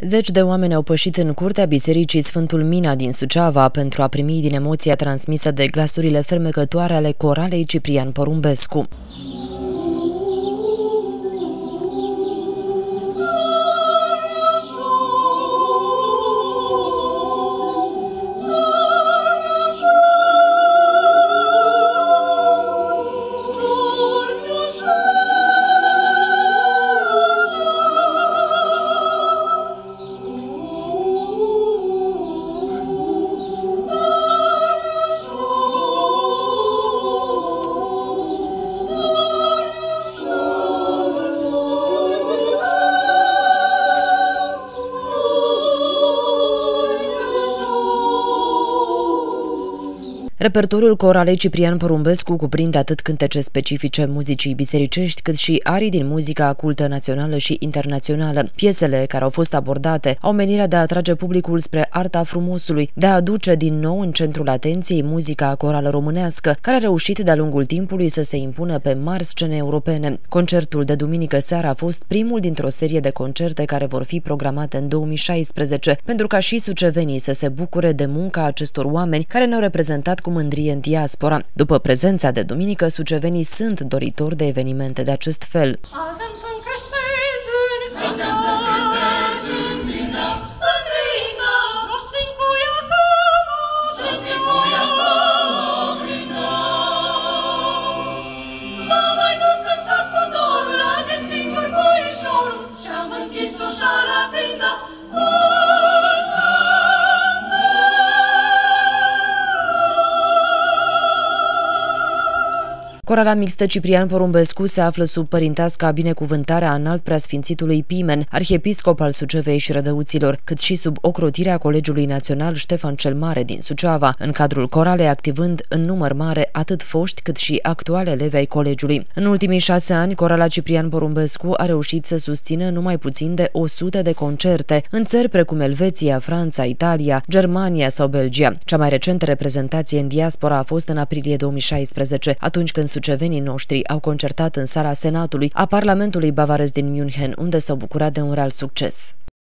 Zeci de oameni au pășit în curtea Bisericii Sfântul Mina din Suceava pentru a primi din emoția transmisă de glasurile fermecătoare ale coralei Ciprian Porumbescu. Repertoriul coralei Ciprian Porumbescu cuprinde atât cântece specifice muzicii bisericești, cât și arii din muzica cultă națională și internațională. Piesele care au fost abordate au menirea de a atrage publicul spre arta frumosului, de a aduce din nou în centrul atenției muzica corală românească, care a reușit de-a lungul timpului să se impună pe mari scene europene. Concertul de duminică seara a fost primul dintr-o serie de concerte care vor fi programate în 2016, pentru ca și sucevenii să se bucure de munca acestor oameni care ne-au reprezentat cu mândrie în diaspora. După prezența de duminică, sucevenii sunt doritori de evenimente de acest fel. Corala mixtă Ciprian Porumbescu se află sub părinteasca binecuvântare a înalt preasfințitului Pimen, arhiepiscop al Sucevei și Rădăuților, cât și sub ocrotirea Colegiului Național Ștefan cel Mare din Suceava, în cadrul coralei activând în număr mare atât foști cât și actuale elevi ai colegiului. În ultimii 6 ani, corala Ciprian Porumbescu a reușit să susțină numai puțin de 100 de concerte în țări precum Elveția, Franța, Italia, Germania sau Belgia. Cea mai recentă reprezentație în diaspora a fost în aprilie 2016, atunci când sucevenii noștri au concertat în sala Senatului a Parlamentului bavarez din München, unde s-au bucurat de un real succes.